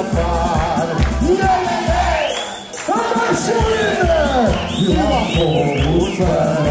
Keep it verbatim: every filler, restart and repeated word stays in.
apart. Yeah, yeah, yeah. I'm not sure either. You are for